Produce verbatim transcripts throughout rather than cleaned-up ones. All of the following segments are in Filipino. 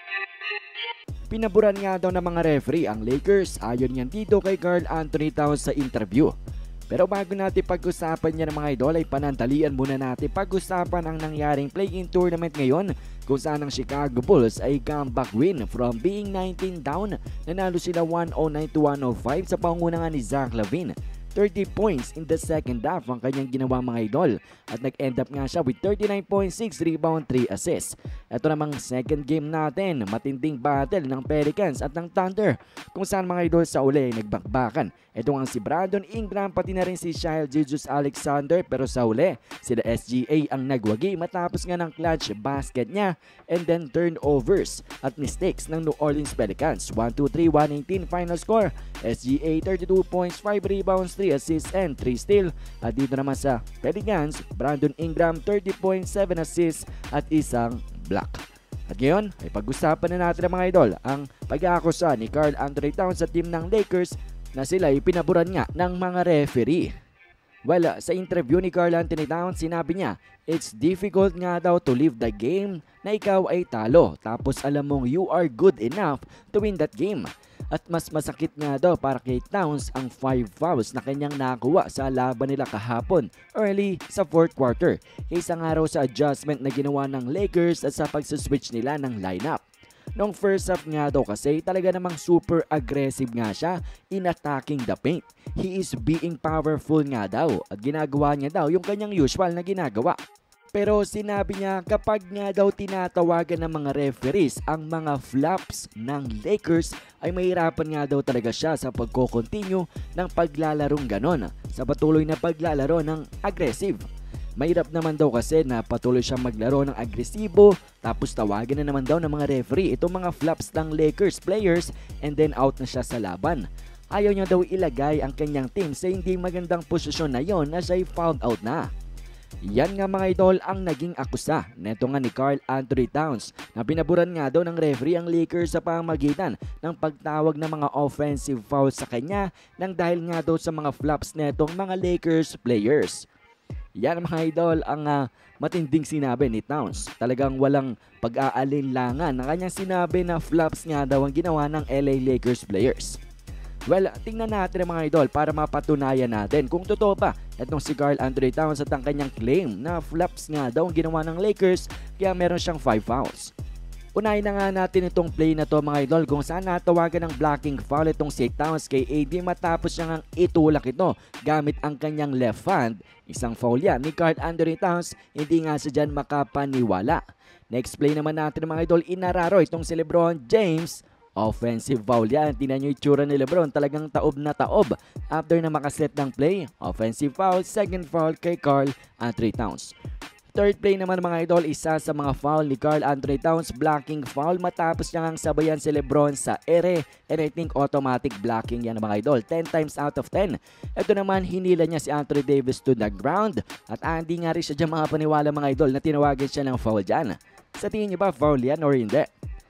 Pinaburan nga daw ng mga referee ang Lakers ayon yan dito kay Karl Anthony Towns sa interview. Pero bago natin pag-usapan niya ng mga idol ay panandalian muna natin pag-usapan ang nangyaring play-in tournament ngayon kung saan ang Chicago Bulls ay comeback win from being nineteen down. Nanalo sila one oh nine to one oh five sa pangungunahan ni Zach LaVine. thirty points in the second half ang kanyang ginawa mga idol at nag-end up nga siya with thirty-nine point six rebound, three assists. Ito namang second game natin, matinding battle ng Pelicans at ng Thunder kung saan mga idol sa uli ay nagbakbakan. Ito nga si Brandon Ingram pati na rin si Shai Gilgeous-Alexander pero sa uli sila S G A ang nagwagi matapos nga ng clutch basket niya and then turnovers at mistakes ng New Orleans Pelicans. one two three one eighteen final score. S G A thirty-two points, five rebounds, three assists and three steal. At dito naman sa Pelicans, Brandon Ingram thirty points, seven assists at isang block. At ngayon ay pag-usapan na natin mga idol ang pag-aakusa ni Karl Anthony Towns sa team ng Lakers na sila ay pinaburan nga ng mga referee. Well, uh, sa interview ni Karl Anthony Towns, sinabi niya, it's difficult nga daw to leave the game na ikaw ay talo tapos alam mong you are good enough to win that game. At mas masakit nga daw para kay Towns ang five fouls na kanyang nakuha sa laban nila kahapon early sa fourth quarter kaysa nga raw sa adjustment na ginawa ng Lakers at sa pagsaswitch nila ng lineup. Nung first half nga daw kasi talaga namang super aggressive nga siya in attacking the paint. He is being powerful nga daw at ginagawa niya daw yung kanyang usual na ginagawa. Pero sinabi niya kapag nga daw tinatawagan ng mga referees ang mga flops ng Lakers ay mahirapan nga daw talaga siya sa pagko-continue ng paglalarong ganon sa patuloy na paglalaro ng aggressive. Mahirap naman daw kasi na patuloy siyang maglaro ng agresibo tapos tawagan na naman daw ng mga referee itong mga flops ng Lakers players and then out na siya sa laban. Ayaw niya daw ilagay ang kanyang team sa hindi magandang posisyon na yon na siya'y found out na. Yan nga mga idol ang naging akusa neto nga ni Karl Anthony Towns na binaburan nga daw ng referee ang Lakers sa pamamagitan ng pagtawag ng mga offensive fouls sa kanya nang dahil nga daw sa mga flops netong mga Lakers players. Yan mga idol ang uh, matinding sinabi ni Towns. Talagang walang pag-aalinlangan na kanyang sinabi na flops nga daw ang ginawa ng L A Lakers players. Well, tingnan natin mga idol para mapatunayan natin kung totoo pa itong si Karl Anthony Towns at ang kanyang claim na flops nga daw ang ginawa ng Lakers kaya meron siyang five fouls. Unahin na nga natin itong play na to mga idol kung saan natawagan ng blocking foul itong si Towns kay A D matapos niya ngang itulak ito gamit ang kanyang left hand. Isang foul yan ni Karl Anthony Towns, hindi nga siya dyan makapaniwala. Next play naman natin mga idol, inararo itong si LeBron James. Offensive foul yan. Tingnan nyo yung itsura ni LeBron. Talagang taob na taob. After na makaset ng play, offensive foul, second foul kay Karl Anthony Towns. Third play naman mga idol, isa sa mga foul ni Karl Anthony Towns, blocking foul matapos niya ngang sabayan si LeBron sa ere. And I think automatic blocking yan mga idol. ten times out of ten. Ito naman, hinila niya si Anthony Davis to the ground. At ah, hindi nga rin siya dyan makapaniwala mga idol na tinawagan siya ng foul dyan. Sa tingin niyo ba foul yan or hindi?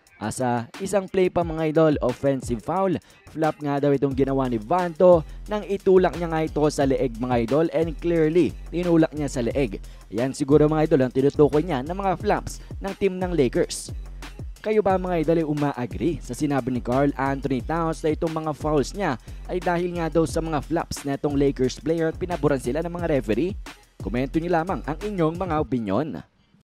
Asa isang play pa mga idol, offensive foul. Flop nga daw itong ginawa ni Vanto nang itulak niya nga ito sa leeg mga idol and clearly tinulak niya sa leeg. Yan siguro mga idol ang tinutukoy niya ng mga flops ng team ng Lakers. Kayo ba mga idol ay uma-agree sa sinabi ni Karl Anthony Towns na itong mga fouls niya ay dahil nga daw sa mga flops na itong Lakers player at pinaburan sila ng mga referee? Komento niyo lamang ang inyong mga opinyon.